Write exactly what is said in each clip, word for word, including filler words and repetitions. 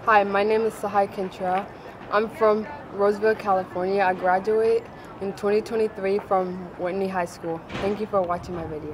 Hi, my name is Tsehay Cantrell. I'm from Roseville, California. I graduate in twenty twenty-three from Whitney High School. Thank you for watching my video.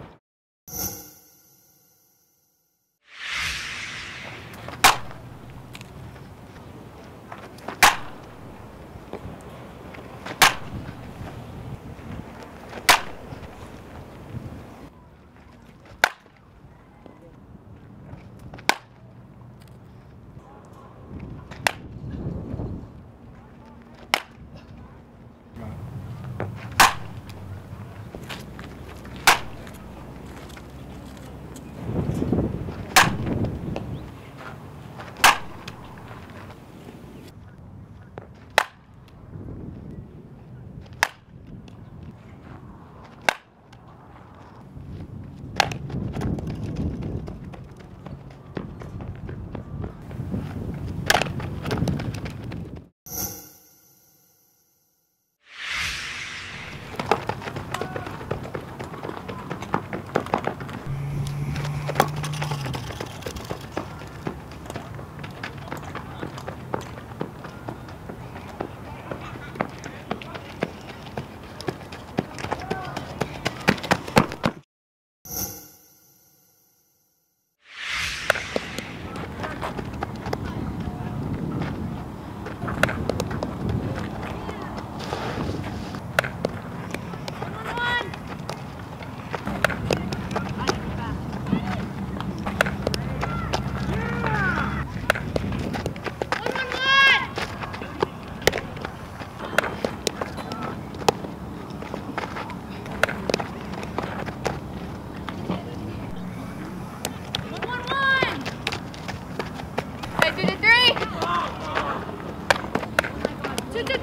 Two, two, two!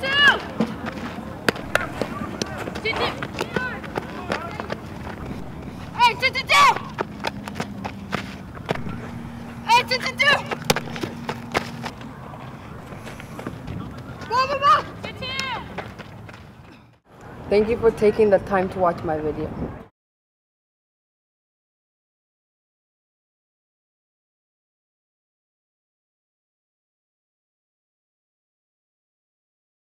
Two, two! Hey, two, two, two! Hey, two, two, two! Go, go, go! Two, two! Thank you for taking the time to watch my video.